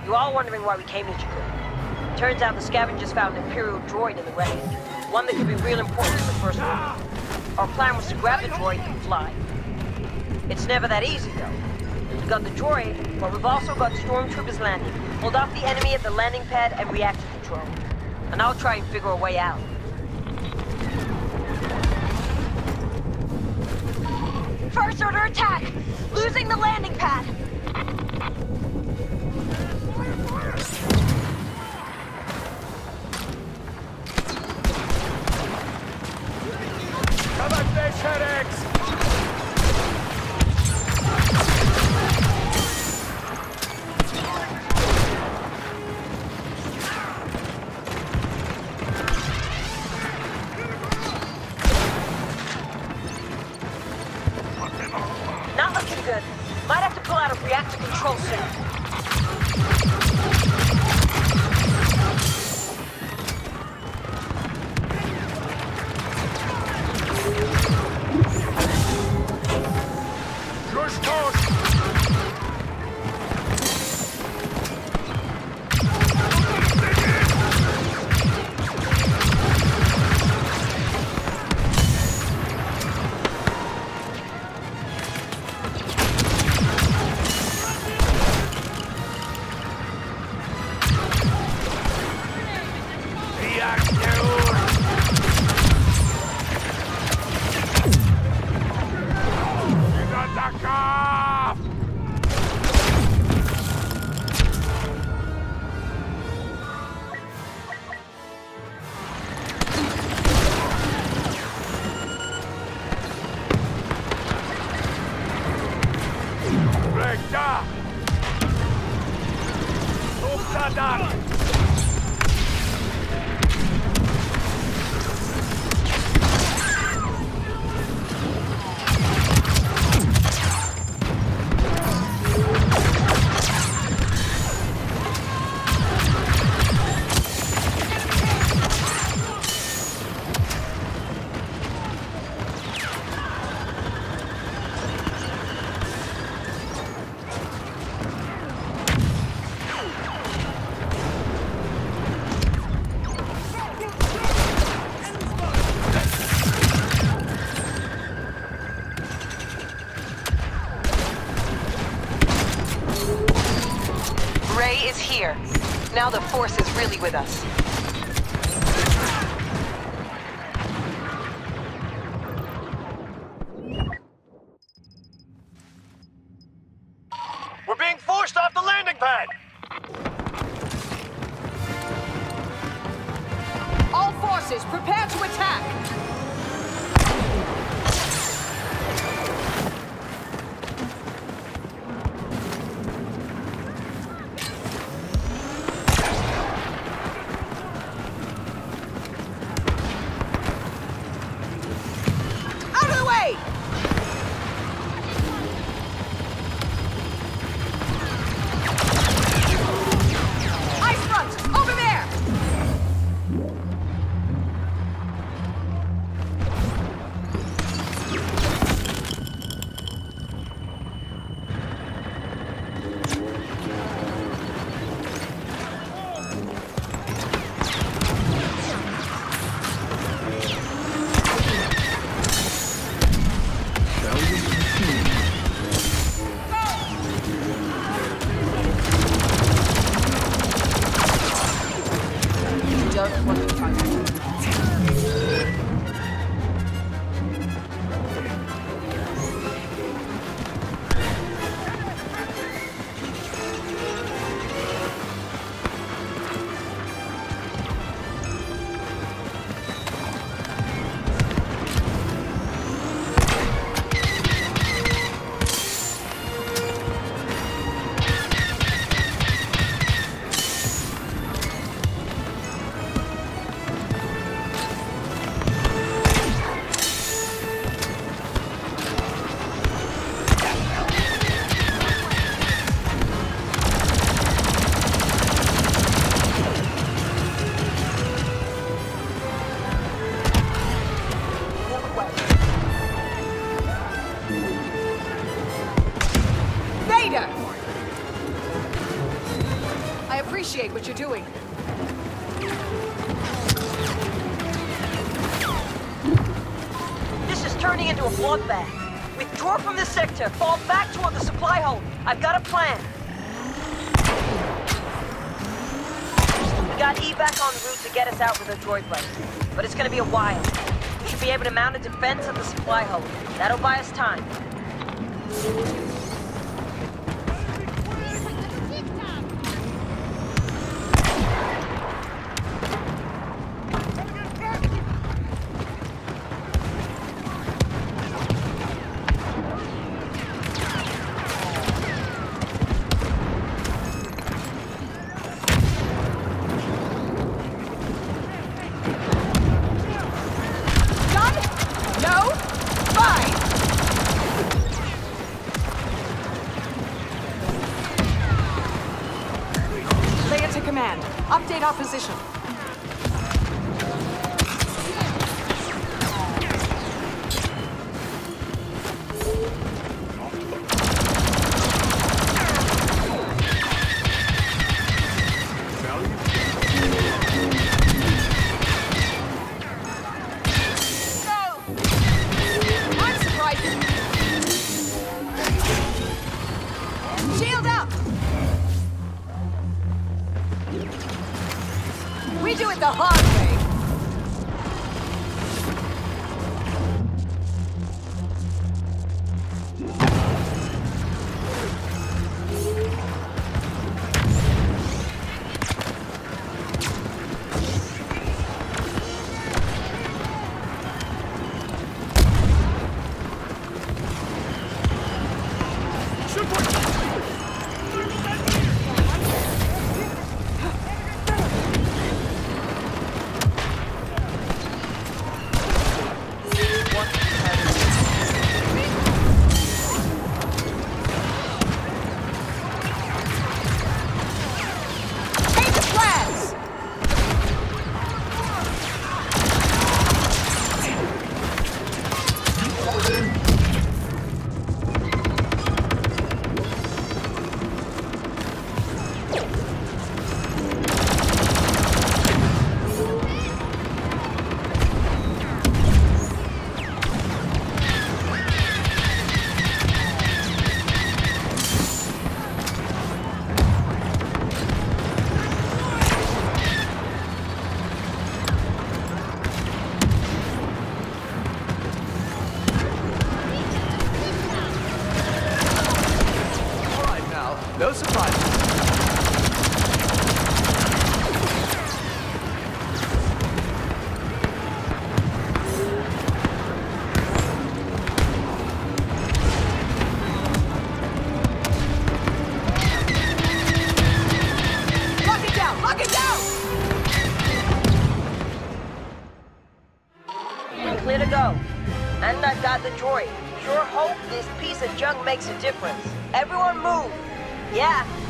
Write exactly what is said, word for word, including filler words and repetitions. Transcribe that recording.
You're all wondering why we came to Jakku. Turns out the scavengers found an Imperial droid in the wreckage. One that could be real important to the First Order. Our plan was to grab the droid and fly. It's never that easy, though. We got the droid, but we've also got stormtroopers landing. Hold off the enemy at the landing pad and reactor control. And I'll try and figure a way out. First Order attack! Losing the landing pad! Come on, fish headaches! Not looking good. Might have to pull out of reactor control soon. Rey is here. Now the Force is really with us. We're being forced off the landing pad! All forces, prepare to attack! appreciate what you're doing. This is turning into a bloodbath. Withdraw from this sector. Fall back toward the supply hold. I've got a plan. We got evac en route to get us out with a droid blade, but it's gonna be a while. We should be able to mount a defense at the supply hold. That'll buy us time. Command, update our position. Shield up! We do it the hard way. No surprises. Lock it down! Lock it down! We're clear to go. And I've got the droid. Sure hope this piece of junk makes a difference. Everyone move! Yeah,